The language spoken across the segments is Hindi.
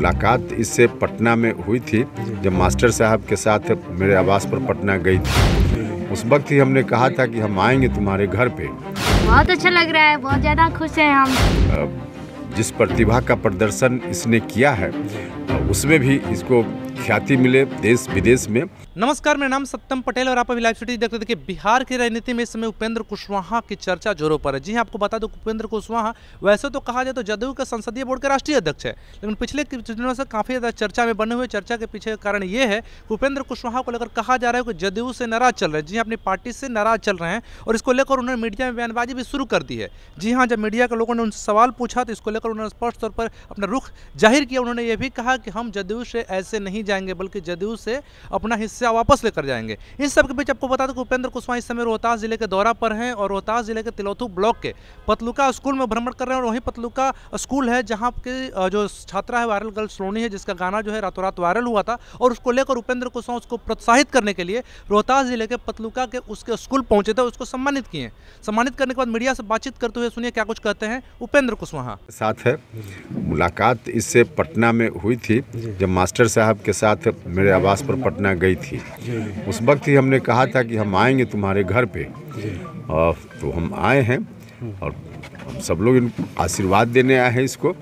मुलाकात इससे पटना में हुई थी जब मास्टर साहब के साथ मेरे आवास पर पटना गई थी। उस वक्त ही हमने कहा था कि हम आएंगे तुम्हारे घर पे। बहुत अच्छा लग रहा है, बहुत ज़्यादा खुश हैं हम। जिस प्रतिभा का प्रदर्शन इसने किया है उसमें भी इसको ख्याति मिले देश विदेश में। नमस्कार, मेरा नाम सत्यम पटेल और आप अभी लाइव सिटी देखते देखिए। बिहार की राजनीति में इस समय उपेंद्र कुशवाहा की चर्चा जोरों पर है। जी हाँ, आपको बता दो उपेंद्र कुशवाहा वैसे तो कहा जाए तो जदयू के संसदीय बोर्ड के राष्ट्रीय अध्यक्ष है, लेकिन पिछले कुछ दिनों से काफ़ी ज़्यादा चर्चा में बने हुए। चर्चा के पीछे कारण ये है कि उपेंद्र कुशवाहा को लेकर कहा जा रहा है कि जदयू से नाराज चल रहे हैं। जी हाँ, अपनी पार्टी से नाराज चल रहे हैं और इसको लेकर उन्होंने मीडिया में बयानबाजी भी शुरू कर दी है। जी हाँ, जब मीडिया के लोगों ने उनसे सवाल पूछा तो इसको लेकर उन्होंने स्पष्ट तौर पर अपना रुख जाहिर किया। उन्होंने ये भी कहा कि हम जदयू से ऐसे नहीं जाएंगे बल्कि जदयू से अपना हिस्सा वापस लेकर जाएंगे। इस सब के बीच आपको बता दें कि उपेंद्र कुशवाहा इस समय रोहतास जिले के दौरा पर हैं और रोहतास जिले के तिलौथू ब्लॉक के पतलुका स्कूल में भ्रमण कर रहे हैं। और वहीं पतलुका स्कूल है जहां के जो छात्रा है वायरल गर्ल सलोनी है, जिसका गाना जो है रातों रात वायरल हुआ था, और उसको लेकर उपेंद्र कुशवाहा उसको प्रोत्साहित करने के लिए रोहतास जिले के पतलुका के उसके स्कूल पहुंचे थे, उसको सम्मानित किए। सम्मानित करने के बाद मीडिया से बातचीत करते हुए सुनिए क्या कुछ कहते हैं उपेंद्र कुशवाहा। साथ है मुलाकात इससे पटना में हुई थी जब मास्टर साहब के साथ मेरे आवास पर पटना गई थी। उस वक्त ही हमने कहा था कि हम आएंगे तुम्हारे घर पे, तो हम आए हैं और हम सब लोग आशीर्वाद देने आए हैं इसको।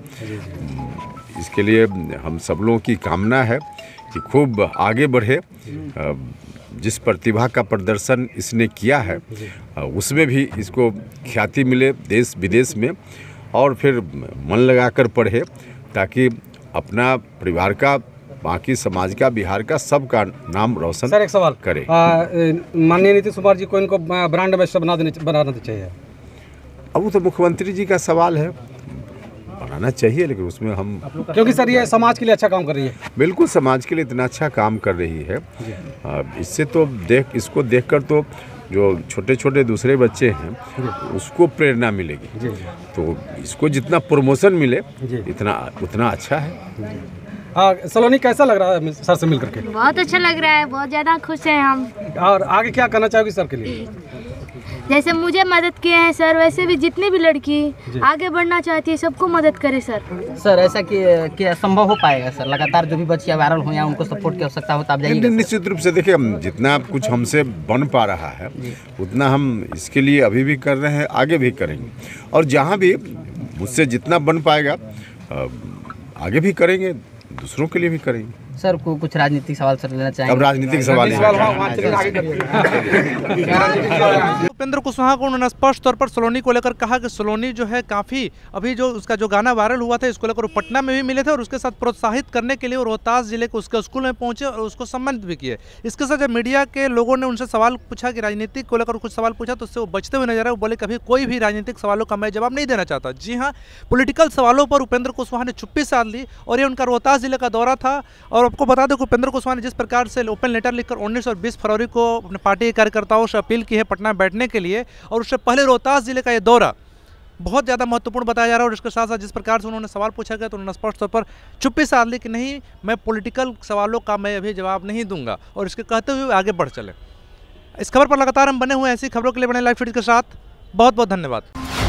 इसके लिए हम सब लोगों की कामना है कि खूब आगे बढ़े। जिस प्रतिभा का प्रदर्शन इसने किया है उसमें भी इसको ख्याति मिले देश विदेश में, और फिर मन लगाकर पढ़े ताकि अपना परिवार का, बाकी समाज का, बिहार का, सबका नाम रोशन सर, एक सवाल करे। माननीय नीतीश कुमार जी को इनको ब्रांड एम्बेसडर बनाना चाहिए। अब वो तो मुख्यमंत्री जी का सवाल है, बनाना चाहिए, लेकिन उसमें हम, क्योंकि सर ये समाज के लिए अच्छा काम कर रही है। बिल्कुल समाज के लिए इतना अच्छा काम कर रही है। इससे तो इसको देखकर तो जो छोटे छोटे दूसरे बच्चे हैं उसको प्रेरणा मिलेगी। तो इसको जितना प्रमोशन मिले उतना अच्छा है। सलोनी, कैसा लग रहा है सर से मिल करके? बहुत अच्छा लग रहा है, बहुत ज़्यादा खुश हैं हम। और आगे क्या करना चाहोगी सर के लिए? जैसे मुझे मदद किए हैं सर, वैसे भी जितनी भी लड़की आगे बढ़ना चाहती है सबको मदद करे सर। सर ऐसा कि संभव हो पाएगा सर? लगातार जो भी बच्चियां वायरल हुई हैं उनको सपोर्ट की आवश्यकता हो तो आप जाइएगा? निश्चित रूप से देखिए, जितना कुछ हमसे बन पा रहा है उतना हम इसके लिए अभी भी कर रहे हैं, आगे भी करेंगे, और जहाँ भी मुझसे जितना बन पाएगा आगे भी करेंगे, दूसरों के लिए भी करेंगे। सर को कुछ राजनीतिक सवाल सर लेना चाहेंगे? अब राजनीतिक सवाल उपेंद्र कुशवाहा को उन्होंने स्पष्ट तौर पर सलोनी को लेकर कहा कि सलोनी जो है काफ़ी अभी जो उसका जो गाना वायरल हुआ था इसको लेकर पटना में भी मिले थे और उसके साथ प्रोत्साहित करने के लिए वो रोहतास जिले के उसके स्कूल में पहुंचे और उसको सम्मानित भी किए। इसके साथ जब मीडिया के लोगों ने उनसे सवाल पूछा कि राजनीतिक को लेकर कुछ सवाल पूछा तो उससे वो बचते हुए नजर आए। वो बोले कभी कोई भी राजनीतिक सवालों का मैं जवाब नहीं देना चाहता। जी हाँ, पॉलिटिकल सवालों पर उपेंद्र कुशवाहा ने चुप्पी साध ली और ये उनका रोहतास जिले का दौरा था। और आपको बता दें कि उपेंद्र कुशवाहा ने जिस प्रकार से ओपन लेटर लिखकर 19 और 20 फरवरी को अपने पार्टी के कार्यकर्ताओं से अपील की है पटना बैठने के लिए, और उससे पहले रोहतास जिले का ये दौरा बहुत ज़्यादा महत्वपूर्ण बताया जा रहा है। और इसके साथ साथ जिस प्रकार से उन्होंने सवाल पूछा गया तो उन्होंने स्पष्ट तौर पर चुप्पी साध ली कि नहीं, मैं पॉलिटिकल सवालों का मैं अभी जवाब नहीं दूंगा, और इसके कहते हुए आगे बढ़ चले। इस खबर पर लगातार हम बने हुए ऐसी खबरों के लिए बने लाइव फीड के साथ। बहुत बहुत धन्यवाद।